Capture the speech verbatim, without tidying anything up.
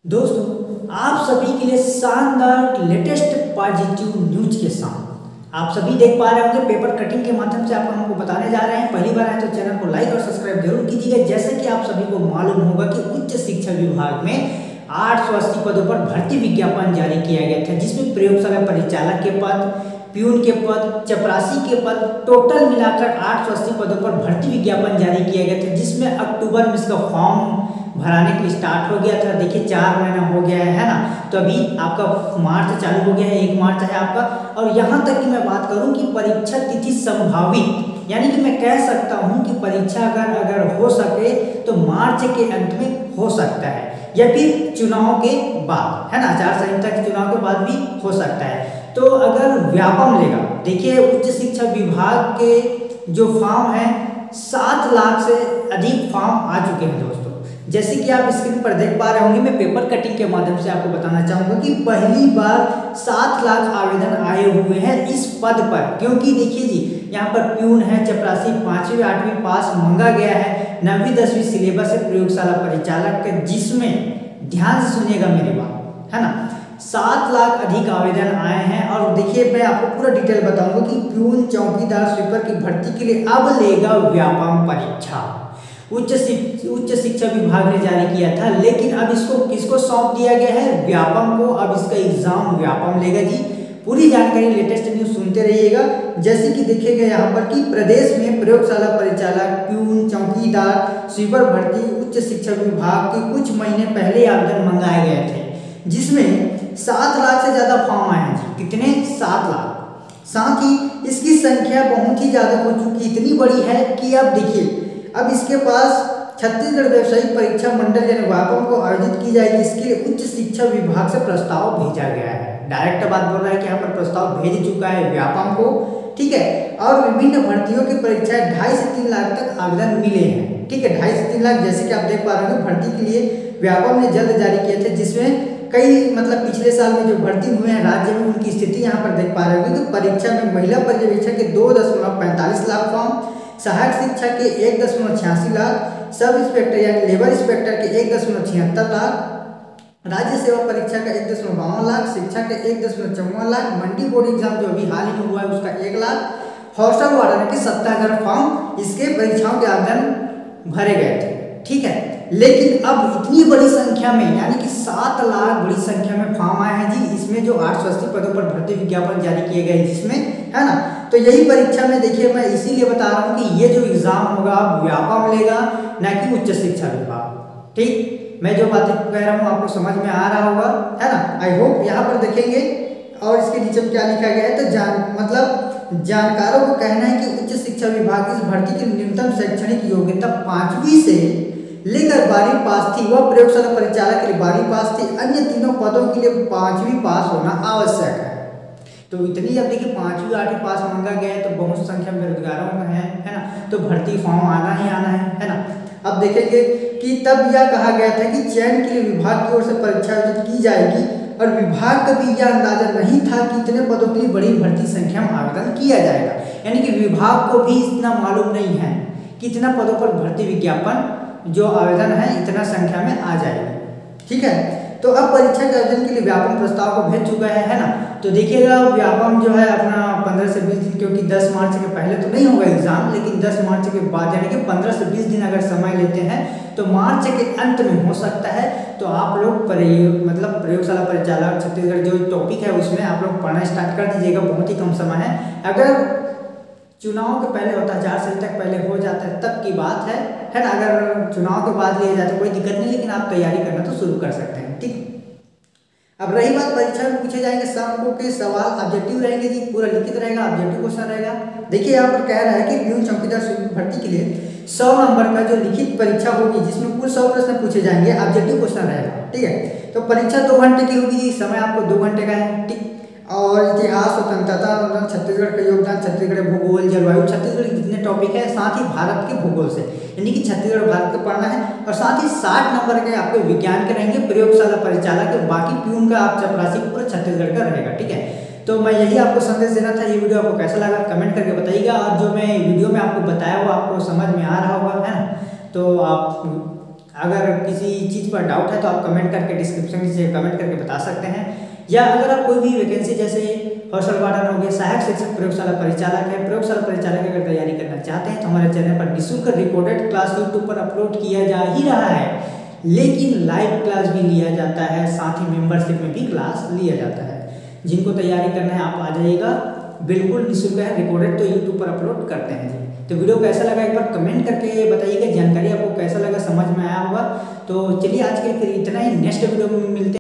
दोस्तों, आप सभी के लिए शानदार लेटेस्ट पॉजिटिव न्यूज के साथ आप सभी देख पा रहे होंगे पेपर कटिंग के माध्यम से आपको हमको बताने जा रहे हैं। पहली बार आए तो चैनल को लाइक और सब्सक्राइब जरूर कीजिएगा। जैसे कि आप सभी को मालूम होगा कि उच्च शिक्षा विभाग में आठ सौ अस्सी पदों पर भर्ती विज्ञापन जारी किया गया था, जिसमें प्रयोगशाला परिचालक के पद, प्यून के पद, चपरासी के पद, टोटल मिलाकर आठ सौ अस्सी पदों पर भर्ती विज्ञापन जारी किया गया था, जिसमें अक्टूबर में इसका फॉर्म भराने के लिए स्टार्ट हो गया था। देखिए चार महीना हो गया है ना, तो अभी आपका मार्च चालू हो गया है, एक मार्च है आपका। और यहाँ तक कि मैं बात करूँ कि परीक्षा तिथि संभावित, यानी कि मैं कह सकता हूँ कि परीक्षा अगर अगर हो सके तो मार्च के अंत में हो सकता है, या फिर चुनाव के बाद, है ना, आचार संहिता के चुनाव के बाद भी हो सकता है। तो अगर व्यापम लेगा, देखिए उच्च शिक्षा विभाग के जो फॉर्म है सात लाख से अधिक फॉर्म आ चुके हैं दोस्तों। जैसे कि आप स्क्रीन पर देख पा रहे होंगे, मैं पेपर कटिंग के माध्यम से आपको बताना चाहूंगा कि पहली बार सात लाख आवेदन आए हुए हैं इस पद पर। क्योंकि देखिए जी, यहाँ पर प्यून है, चपरासी पांचवी आठवीं पास मांगा गया है, नवीं दसवीं सिलेबस है प्रयोगशाला परिचालक के, जिसमें ध्यान से सुनिएगा मेरी बात, है ना, सात लाख अधिक आवेदन आए हैं। और देखिए मैं आपको पूरा डिटेल बताऊंगा कि प्यून, चौकीदार, स्वीपर की भर्ती के लिए अब लेगा व्यापम परीक्षा। उच्च उच्च शिक्षा विभाग ने जारी किया था, लेकिन अब इसको किसको सौंप दिया गया है? व्यापम को। अब इसका एग्जाम व्यापम लेगा जी। पूरी जानकारी लेटेस्ट न्यूज सुनते रहिएगा। जैसे कि देखिएगा यहाँ पर कि प्रदेश में प्रयोगशाला परिचालक, प्यून, चौकीदार, स्वीपर भर्ती उच्च शिक्षा विभाग के कुछ महीने पहले आवेदन मंगाए गए थे, जिसमें सात लाख से ज्यादा फॉर्म आए हैं जी। कितने? सात लाख। साथ ही इसकी संख्या बहुत ही ज्यादा हो चुकी, इतनी बड़ी है कि अब देखिए अब इसके पास छत्तीसगढ़ व्यावसायिक परीक्षा मंडल यानी व्यापम को आयोजित की जाएगी। इसके लिए उच्च शिक्षा विभाग से प्रस्ताव भेजा गया है। डायरेक्ट बात बोल रहा है कि यहाँ पर प्रस्ताव भेज चुका है व्यापम को, ठीक है। और विभिन्न भर्तियों की परीक्षाएं ढाई से तीन लाख तक आवेदन मिले हैं, ठीक है, ढाई से तीन लाख। जैसे कि आप देख पा रहे हो भर्ती के लिए व्यापम ने जल्द जारी किए थे, जिसमें कई मतलब पिछले साल में जो भर्ती हुए हैं राज्य में उनकी स्थिति यहाँ पर देख पा रहे होंगे। तो परीक्षा में महिला पर्यवेक्षक के दो दशमलव पैंतालीस लाख फॉर्म, सहायक शिक्षक के एक दशमलव छियासी लाख, सब इंस्पेक्टर यानी लेबर इंस्पेक्टर के एक दशमलव छिहत्तर लाख, राज्य सेवा परीक्षा का एक दशमलव बावन लाख, शिक्षा के एक दशमलव चौवन लाख, मंडी बोर्ड एग्जाम जो अभी हाल ही में हुआ है उसका एक लाख, हॉस्टल वार्डन के सत्तर हजार फॉर्म इसके परीक्षाओं के आवेदन भरे गए थे, ठीक है। लेकिन अब इतनी बड़ी संख्या में, यानी कि सात लाख बड़ी संख्या में फॉर्म आए हैं जी। इसमें जो आठ सौ अस्सी पदों पर भर्ती विज्ञापन जारी किए गए जिसमें, है ना, तो यही परीक्षा में देखिए मैं इसीलिए बता रहा हूँ कि ये जो एग्जाम होगा व्यापम लेगा, ना कि उच्च शिक्षा विभाग। ठीक, मैं जो बातें कह रहा हूँ आपको समझ में आ रहा होगा, है ना, आई होप। यहाँ पर देखेंगे और इसके नीचे क्या लिखा गया है, तो जान मतलब जानकारों का कहना है कि उच्च शिक्षा विभाग इस भर्ती की न्यूनतम शैक्षणिक योग्यता पांचवी से लेकर बारहवीं पास थी। वह प्रयोगशाला परिचालक के लिए बारहवीं पास थी। अन्य तीनों पदों के लिए पांचवी पास होना आवश्यक है। तो इतनी अब देखिए पांचवी आठवीं पास मांगा गया है, तो बहुत संख्या में बेरोजगारों का है, है ना, तो भर्ती फॉर्म आना ही आना है, है ना। अब देखेंगे कि तब यह कहा गया था कि चयन के लिए विभाग की ओर से परीक्षा आयोजित की जाएगी, और विभाग का भी यह अंदाजा नहीं था कि इतने पदों के लिए बड़ी भर्ती संख्या में आवेदन किया जाएगा। यानी कि विभाग को भी इतना मालूम नहीं है कि इतना पदों पर भर्ती विज्ञापन जो आवेदन है इतना संख्या में आ जाएगी, ठीक है। तो अब परीक्षा के आयोजन के लिए व्यापम प्रस्ताव को भेज चुका है, है ना। तो देखिएगा व्यापम जो है अपना पंद्रह से बीस दिन, क्योंकि दस मार्च के पहले तो नहीं होगा एग्जाम, लेकिन दस मार्च के बाद यानी कि पंद्रह से बीस दिन अगर समय लेते हैं तो मार्च के अंत में हो सकता है। तो आप लोग प्रयोग मतलब प्रयोगशाला परिचालक छत्तीसगढ़ जो टॉपिक है उसमें आप लोग पढ़ना स्टार्ट कर दीजिएगा, बहुत ही कम समय है। अगर चुनाव के पहले होता है, चार साल तक पहले हो जाता है तब की बात है, है ना। अगर चुनाव के बाद लिया जाए तो कोई दिक्कत नहीं, लेकिन आप तैयारी करना तो शुरू कर सकते हैं, ठीक। अब रही बात परीक्षा में पूछे जाएंगे सबको के सवाल, ऑब्जेक्टिव रहेंगे जी, पूरा लिखित रहेगा, ऑब्जेक्टिव क्वेश्चन रहेगा। देखिए यहाँ पर कह रहा है कि प्यून, चौकीदार भर्ती के लिए सौ नंबर का जो लिखित परीक्षा होगी, जिसमें कुल सौ प्रश्न पूछे जाएंगे, ऑब्जेक्टिव क्वेश्चन रहेगा, ठीक है। तो परीक्षा दो घंटे की होगी जी, समय आपको दो घंटे का है, ठीक। और इतिहास, स्वतंत्रता, छत्तीसगढ़ का योगदान, छत्तीसगढ़ भूगोल, जलवायु, छत्तीसगढ़ के जितने टॉपिक है, साथ ही भारत के भूगोल से, यानी कि छत्तीसगढ़ भारत को पढ़ना है। और साथ ही साठ नंबर के आपके विज्ञान के रहेंगे, प्रयोगशाला परिचालक के, बाकी प्यून का आप चपरासी पूरा छत्तीसगढ़ का रहेगा, ठीक है। तो मैं यही आपको संदेश देना था। ये वीडियो आपको कैसा लगा कमेंट करके बताइएगा, और जो मैं वीडियो में आपको बताया वो आपको समझ में आ रहा होगा, है ना। तो आप अगर किसी चीज़ पर डाउट है तो आप कमेंट करके डिस्क्रिप्शन से कमेंट करके बता सकते हैं, या अगर आप कोई भी वैकेंसी जैसे हॉस्टल वार्डन हो गया, सहायक शिक्षक, प्रयोगशाला परिचालक है, प्रयोगशाला परिचालक अगर तैयारी करना चाहते हैं तो हमारे चैनल पर निःशुल्क रिकॉर्डेड क्लास यूट्यूब पर अपलोड किया जा ही रहा है, लेकिन लाइव क्लास भी लिया जाता है, साथ ही मेंबरशिप में भी क्लास लिया जाता है। जिनको तैयारी करना है आप आ जाइएगा, बिल्कुल निःशुल्क है, रिकॉर्डेड तो यूट्यूब पर अपलोड करते हैं जी। तो वीडियो कैसा लगा एक बार कमेंट करके बताइएगा, जानकारी आपको कैसा लगा, समझ में आया होगा। तो चलिए आज के लिए फिर इतना ही, नेक्स्ट वीडियो में मिलते हैं।